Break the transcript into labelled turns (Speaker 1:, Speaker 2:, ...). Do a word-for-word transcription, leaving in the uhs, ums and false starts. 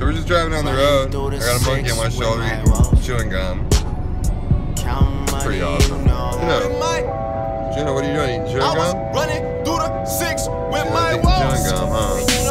Speaker 1: So we're just driving down the road. I got a monkey on my shoulder eating chewing gum. Pretty awesome. Juno, Juno, what are you doing? Eating chewing gum?
Speaker 2: Running through the six with
Speaker 1: Juno's
Speaker 2: my
Speaker 1: eating chewing gum, huh?